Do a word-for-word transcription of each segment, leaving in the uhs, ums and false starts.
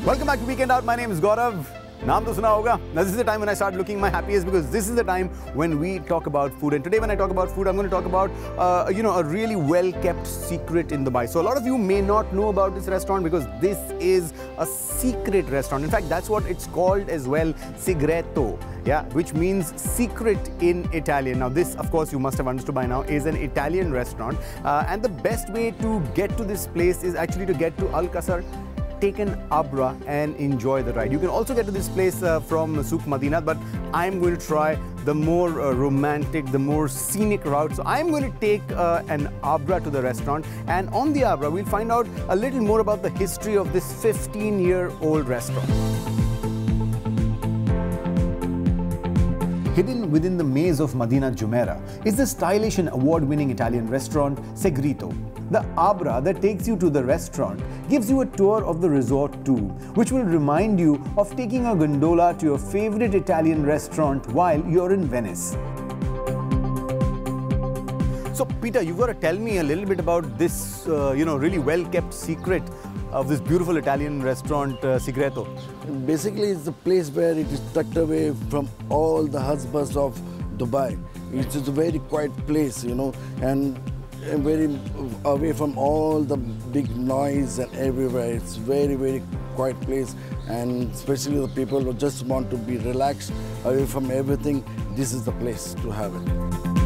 Welcome back to Weekend Out. My name is Gaurav. Naam to suna hoga. Now this is the time when I start looking my happiest because this is the time when we talk about food. And today when I talk about food, I'm going to talk about, uh, you know, a really well-kept secret in Dubai. So a lot of you may not know about this restaurant because this is a secret restaurant. In fact, that's what it's called as well, Segreto. Yeah, which means secret in Italian. Now this, of course, you must have understood by now, is an Italian restaurant. Uh, and the best way to get to this place is actually to get to Al Qasr, take an Abra and enjoy the ride. You can also get to this place uh, from Souk Madina, but I'm going to try the more uh, romantic, the more scenic route. So I'm going to take uh, an Abra to the restaurant, and on the Abra we'll find out a little more about the history of this fifteen year old restaurant. Hidden within the maze of Madina Jumeirah is the stylish and award-winning Italian restaurant Segreto. The Abra that takes you to the restaurant gives you a tour of the resort too, which will remind you of taking a gondola to your favorite Italian restaurant while you're in Venice. So Peter, you've got to tell me a little bit about this, uh, you know, really well-kept secret of this beautiful Italian restaurant, uh, Segreto. Basically, it's a place where it is tucked away from all the husband of Dubai. It's just a very quiet place, you know, and very away from all the big noise and everywhere. It's very, very quiet place, and especially the people who just want to be relaxed away from everything, this is the place to have it.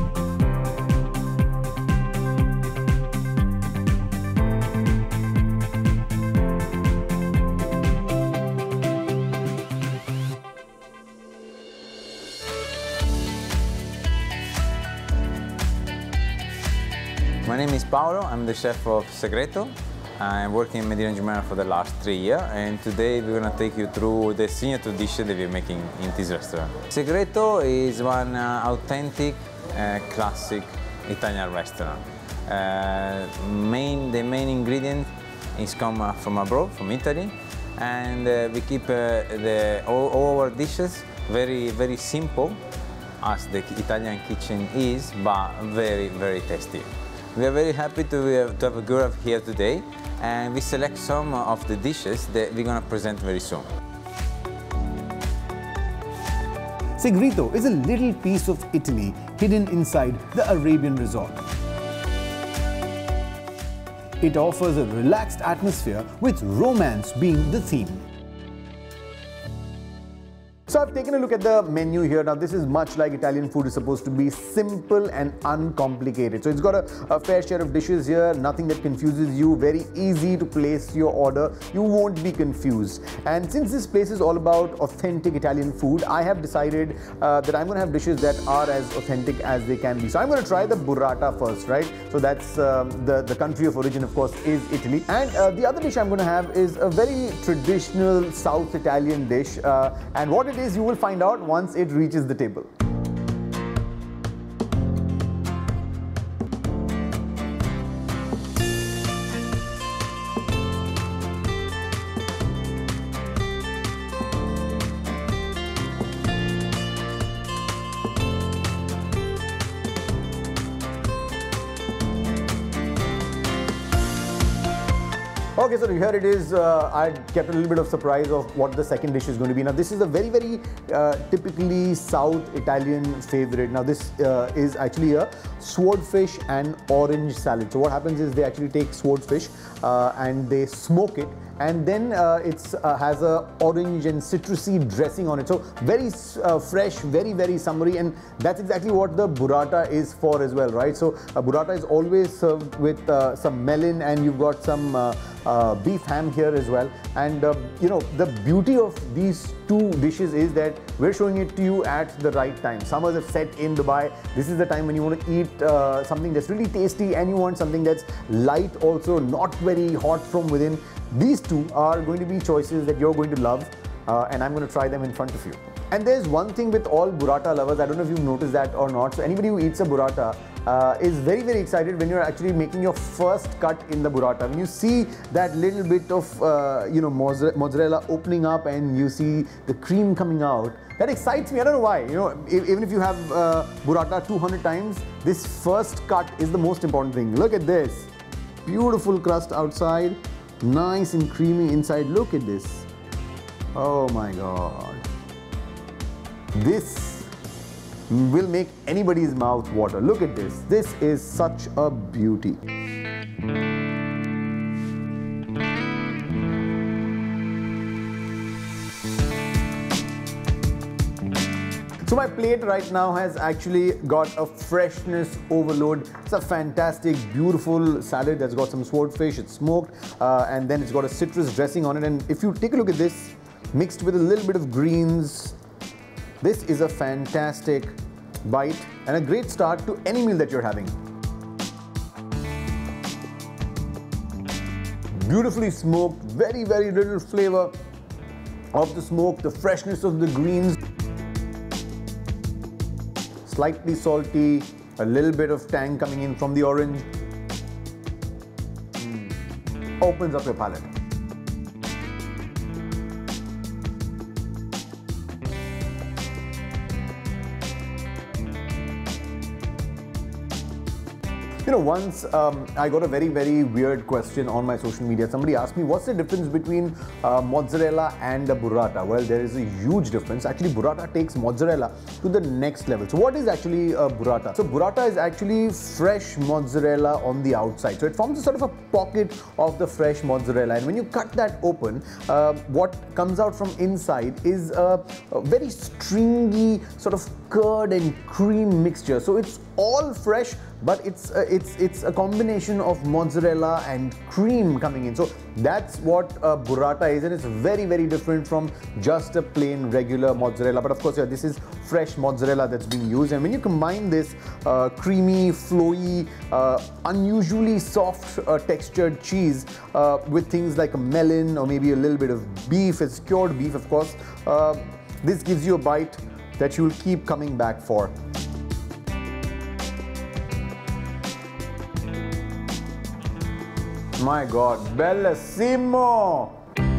My name is Paolo, I'm the chef of Segreto. I'm working in Medina Jumeirah for the last three years, and today we're going to take you through the signature dishes that we're making in this restaurant. Segreto is one uh, authentic, uh, classic Italian restaurant. Uh, main, the main ingredient is come uh, from abroad, from Italy, and uh, we keep uh, the, all, all our dishes very, very simple, as the Italian kitchen is, but very, very tasty. We are very happy to have, to have a Gaurav here today, and we select some of the dishes that we're going to present very soon. Segreto is a little piece of Italy hidden inside the Arabian resort. It offers a relaxed atmosphere with romance being the theme. So I've taken a look at the menu here. Now this is much like Italian food is supposed to be, simple and uncomplicated. So it's got a, a fair share of dishes here, nothing that confuses you, very easy to place your order. You won't be confused. And since this place is all about authentic Italian food, I have decided uh, that I'm going to have dishes that are as authentic as they can be. So I'm going to try the burrata first, right? So that's um, the, the country of origin, of course, is Italy. And uh, the other dish I'm going to have is a very traditional South Italian dish. Uh, and what it is, you will find out once it reaches the table. Okay, so here it is. Uh, I kept a little bit of surprise of what the second dish is going to be. Now, this is a very, very uh, typically South Italian favorite. Now, this uh, is actually a swordfish and orange salad. So what happens is they actually take swordfish uh, and they smoke it, and then uh, it uh, has a orange and citrusy dressing on it. So very uh, fresh, very, very summery, and that's exactly what the burrata is for as well, right? So a burrata is always served with uh, some melon, and you've got some uh, uh, beef ham here as well. And uh, you know, the beauty of these two dishes is that we're showing it to you at the right time. Summers have set in Dubai. This is the time when you want to eat uh, something that's really tasty, and you want something that's light also, not very hot from within. These two are going to be choices that you're going to love, uh, and I'm going to try them in front of you. And there's one thing with all burrata lovers, I don't know if you've noticed that or not. So anybody who eats a burrata uh, is very, very excited when you're actually making your first cut in the burrata. When you see that little bit of, uh, you know, mozzarella opening up and you see the cream coming out, that excites me. I don't know why. You know, even if you have uh, burrata two hundred times, this first cut is the most important thing. Look at this. Beautiful crust outside, nice and creamy inside. Look at this. Oh my God. This will make anybody's mouth water. Look at this. This is such a beauty. So my plate right now has actually got a freshness overload. It's a fantastic, beautiful salad that's got some swordfish, it's smoked, uh, and then it's got a citrus dressing on it. And if you take a look at this, mixed with a little bit of greens, this is a fantastic bite and a great start to any meal that you're having. Beautifully smoked, very, very little flavor of the smoke, the freshness of the greens. Slightly salty, a little bit of tang coming in from the orange. Mm. Opens up your palate. You know, once um, I got a very, very weird question on my social media. Somebody asked me, what's the difference between uh, mozzarella and a burrata? Well, there is a huge difference. Actually, burrata takes mozzarella to the next level. So what is actually a burrata? So burrata is actually fresh mozzarella on the outside. So it forms a sort of a pocket of the fresh mozzarella. And when you cut that open, uh, what comes out from inside is a, a very stringy sort of curd and cream mixture. So it's all fresh, but it's uh, it's it's a combination of mozzarella and cream coming in. So that's what a burrata is, and it's very, very different from just a plain regular mozzarella. But of course, yeah, this is fresh mozzarella that's being used. And when you combine this uh, creamy, flowy, uh, unusually soft uh, textured cheese uh, with things like a melon or maybe a little bit of beef, it's cured beef, of course, uh, this gives you a bite that you'll keep coming back for. My God, bellissimo!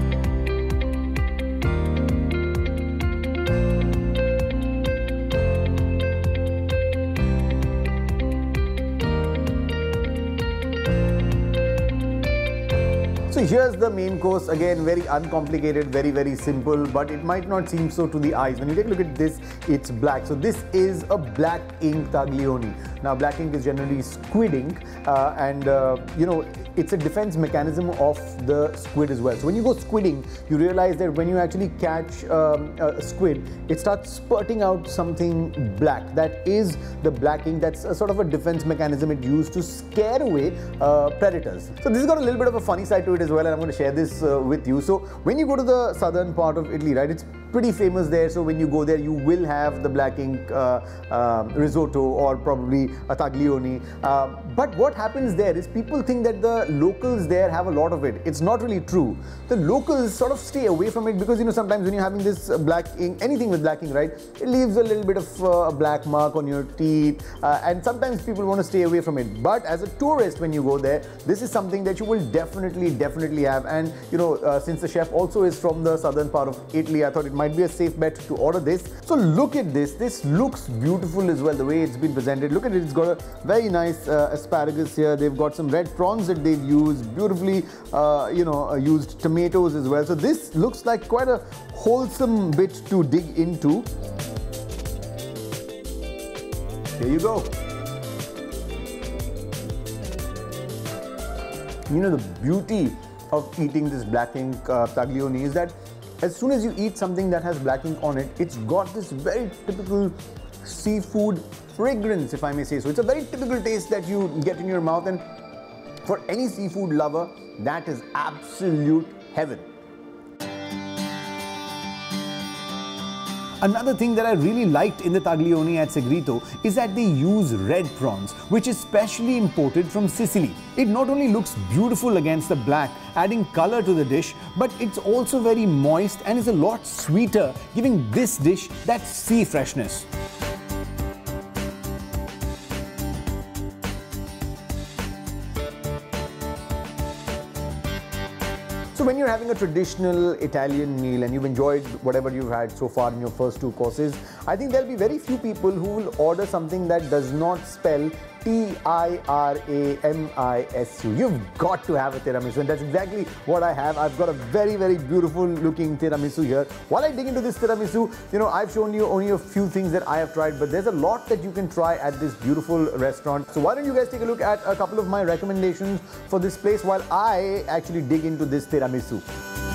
So here's the main course, again very uncomplicated, very, very simple, but it might not seem so to the eyes. When you take a look at this, it's black. So this is a black ink taglioni. Now black ink is generally squid ink, uh, and uh, you know, it's a defense mechanism of the squid as well. So when you go squidding, you realize that when you actually catch um, a squid, it starts spurting out something black. That is the black ink. That's a sort of a defense mechanism it used to scare away uh, predators. So this has got a little bit of a funny side to it as well, and I'm going to share this uh, with you. So when you go to the southern part of Italy, right, it's pretty famous there. So when you go there, you will have the black ink uh, uh, risotto or probably a taglioni. Uh, but what happens there is people think that the locals there have a lot of it. It's not really true. The locals sort of stay away from it because, you know, sometimes when you're having this black ink, anything with black ink, right, it leaves a little bit of uh, a black mark on your teeth, uh, and sometimes people want to stay away from it. But as a tourist, when you go there, this is something that you will definitely, definitely have. And, you know, uh, since the chef also is from the southern part of Italy, I thought it might be a safe bet to order this. So look at this. This looks beautiful as well, the way it's been presented. Look at it. It's got a very nice uh, asparagus here. They've got some red prawns that they've used, beautifully, uh, you know, uh, used tomatoes as well. So this looks like quite a wholesome bit to dig into. Here you go. You know, the beauty of eating this black ink uh, taglioni is that as soon as you eat something that has black ink on it, it's got this very typical seafood fragrance, if I may say so. It's a very typical taste that you get in your mouth, and for any seafood lover, that is absolute heaven. Another thing that I really liked in the taglioni at Segreto is that they use red prawns, which is specially imported from Sicily. It not only looks beautiful against the black, adding color to the dish, but it's also very moist and is a lot sweeter, giving this dish that sea freshness. So when you're having a traditional Italian meal and you've enjoyed whatever you've had so far in your first two courses, I think there'll be very few people who will order something that does not spell T I R A M I S U. You've got to have a tiramisu, and that's exactly what I have. I've got a very, very beautiful looking tiramisu here. While I dig into this tiramisu, you know, I've shown you only a few things that I have tried, but there's a lot that you can try at this beautiful restaurant. So why don't you guys take a look at a couple of my recommendations for this place while I actually dig into this tiramisu.